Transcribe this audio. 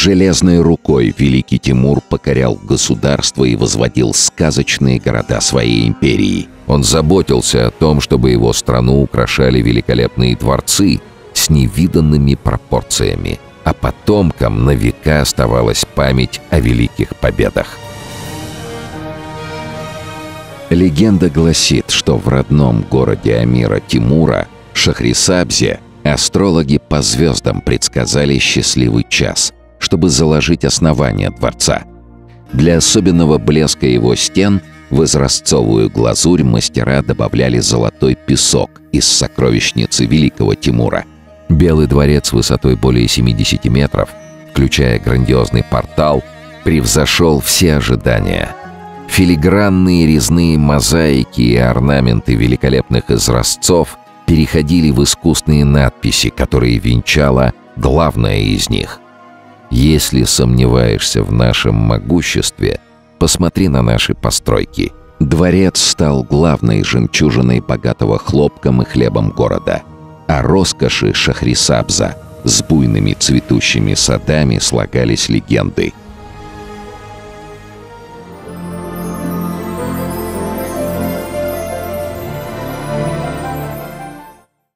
Железной рукой великий Тимур покорял государство и возводил сказочные города своей империи. Он заботился о том, чтобы его страну украшали великолепные дворцы с невиданными пропорциями, а потомкам на века оставалась память о великих победах. Легенда гласит, что в родном городе Амира Тимура, Шахрисабзе, астрологи по звездам предсказали счастливый час, чтобы заложить основание дворца. Для особенного блеска его стен в изразцовую глазурь мастера добавляли золотой песок из сокровищницы великого Тимура. Белый дворец высотой более 70 метров, включая грандиозный портал, превзошел все ожидания. Филигранные резные мозаики и орнаменты великолепных изразцов переходили в искусные надписи, которые венчала главная из них. Если сомневаешься в нашем могуществе, посмотри на наши постройки. Дворец стал главной жемчужиной богатого хлопком и хлебом города. О роскоши Шахрисабза с буйными цветущими садами слагались легенды.